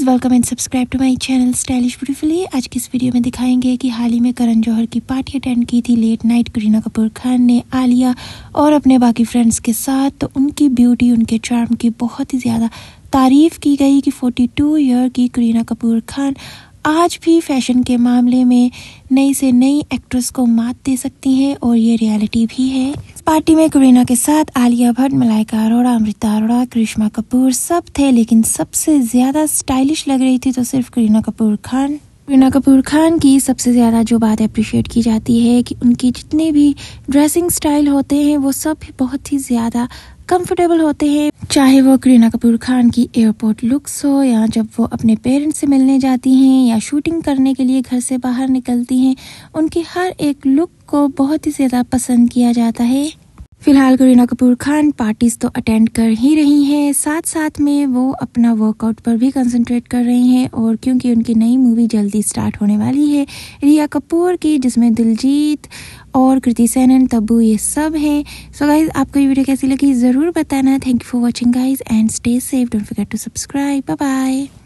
Welcome and subscribe to my channel stylish beautifully. आज की इस वीडियो में दिखाएंगे कि हाल ही में करण जौहर की पार्टी अटेंड की थी लेट नाइट करीना कपूर खान ने आलिया और अपने बाकी फ्रेंड्स के साथ। तो उनकी ब्यूटी, उनके चार्म की बहुत ही ज़्यादा तारीफ़ की गई कि 42 ईयर की करीना कपूर खान आज भी फैशन के मामले में नई से नई एक्ट्रेस को मात दे सकती हैं और ये रियलिटी भी है। पार्टी में करीना के साथ आलिया भट्ट, मलाइका अरोड़ा, अमृता अरोड़ा, करिश्मा कपूर सब थे, लेकिन सबसे ज़्यादा स्टाइलिश लग रही थी तो सिर्फ करीना कपूर खान। करीना कपूर खान की सबसे ज़्यादा जो बात अप्रिशिएट की जाती है कि उनकी जितने भी ड्रेसिंग स्टाइल होते हैं वो सब बहुत ही ज़्यादा कंफर्टेबल होते हैं, चाहे वो करीना कपूर खान की एयरपोर्ट लुक्स हो या जब वो अपने पेरेंट्स से मिलने जाती हैं या शूटिंग करने के लिए घर से बाहर निकलती हैं। उनकी हर एक लुक को बहुत ही ज़्यादा पसंद किया जाता है। फिलहाल करीना कपूर खान पार्टीज तो अटेंड कर ही रही हैं, साथ साथ में वो अपना वर्कआउट पर भी कंसंट्रेट कर रही हैं। और क्योंकि उनकी नई मूवी जल्दी स्टार्ट होने वाली है रिया कपूर की, जिसमें दिलजीत और कृति सेनन, तब्बू ये सब हैं। सो गाइज, आपको ये वीडियो कैसी लगी ज़रूर बताना। Thank you for watching guys and stay safe. Don't forget to subscribe. Bye bye.